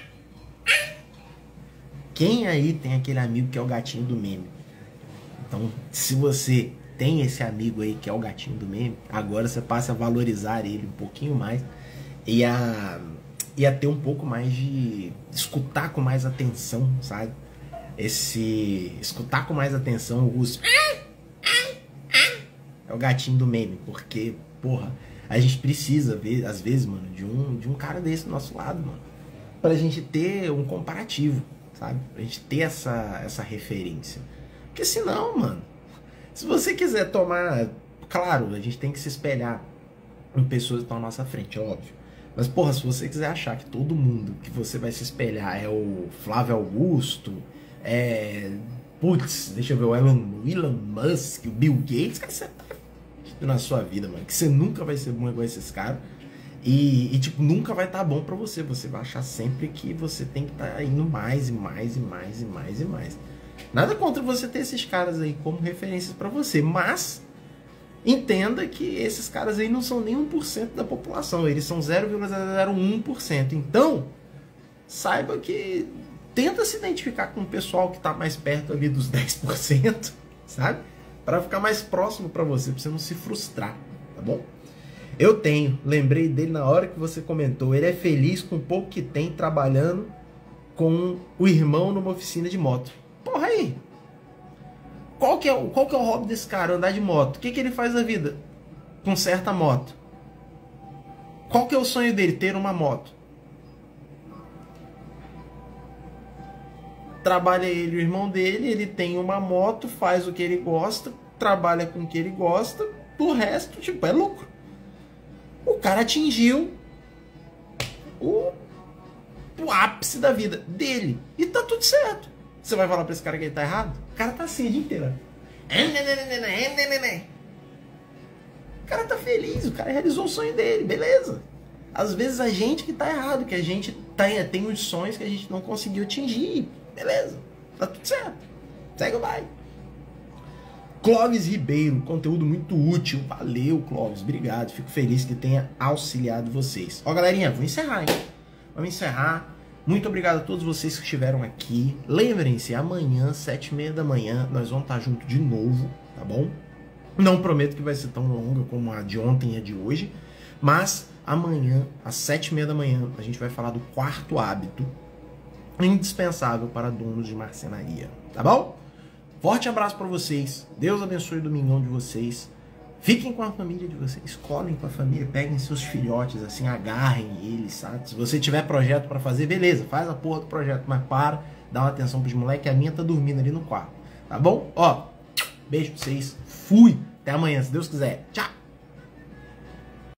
Quem aí tem aquele amigo que é o gatinho do meme? Então, se você tem esse amigo aí que é o gatinho do meme, agora você passa a valorizar ele um pouquinho mais e a, e a ter um pouco mais de... escutar com mais atenção, sabe? Esse... escutar com mais atenção os... é o gatinho do meme, porque, porra... a gente precisa ver, às vezes, mano, de um, de um cara desse do nosso lado, mano. Pra gente ter um comparativo, sabe? Pra gente ter essa, essa referência. Porque senão, mano, se você quiser tomar... claro, a gente tem que se espelhar em pessoas que estão à nossa frente, é óbvio. Mas, porra, se você quiser achar que todo mundo que você vai se espelhar é o Flávio Augusto, é... putz, deixa eu ver, o Elon, o Elon Musk, o Bill Gates, cara, você tá na sua vida, mano, que você nunca vai ser bom igual esses caras e, e tipo, nunca vai estar tá bom pra você, você vai achar sempre que você tem que estar tá indo mais e mais e mais e mais e mais. Nada contra você ter esses caras aí como referências pra você, mas entenda que esses caras aí não são nem um por cento da população, eles são zero vírgula zero zero um por cento, então saiba que tenta se identificar com o pessoal que tá mais perto ali dos dez por cento, sabe? Para ficar mais próximo para você, para você não se frustrar, tá bom? Eu tenho, lembrei dele na hora que você comentou, ele é feliz com o pouco que tem trabalhando com o irmão numa oficina de moto. Porra aí! Qual que é, qual que é o hobby desse cara? Andar de moto. O que, que ele faz na vida? Conserta a moto. Qual que é o sonho dele? Ter uma moto. Trabalha ele, o irmão dele, ele tem uma moto, faz o que ele gosta, trabalha com o que ele gosta, o resto, tipo, é lucro. O cara atingiu o, o ápice da vida dele. E tá tudo certo. Você vai falar pra esse cara que ele tá errado? O cara tá assim a dia inteiro. O cara tá feliz, o cara realizou o sonho dele, beleza. Às vezes a gente que tá errado, que a gente tá, tem uns sonhos que a gente não conseguiu atingir. Beleza, tá tudo certo. Segue o baile. Clóvis Ribeiro, conteúdo muito útil. Valeu, Clóvis, obrigado. Fico feliz que tenha auxiliado vocês. Ó, galerinha, vou encerrar, hein? Vamos encerrar. Muito obrigado a todos vocês que estiveram aqui. Lembrem-se, amanhã, sete e meia da manhã, nós vamos estar junto de novo, tá bom? Não prometo que vai ser tão longa como a de ontem e a de hoje, mas amanhã, às sete e meia da manhã, a gente vai falar do quarto hábito indispensável para donos de marcenaria, tá bom? Forte abraço para vocês, Deus abençoe o domingão de vocês, fiquem com a família de vocês, colhem com a família, peguem seus filhotes assim, agarrem eles, sabe? Se você tiver projeto para fazer, beleza, faz a porra do projeto, mas para, dá uma atenção pros moleques, a minha tá dormindo ali no quarto, tá bom? Ó, beijo pra vocês, fui, até amanhã, se Deus quiser, tchau!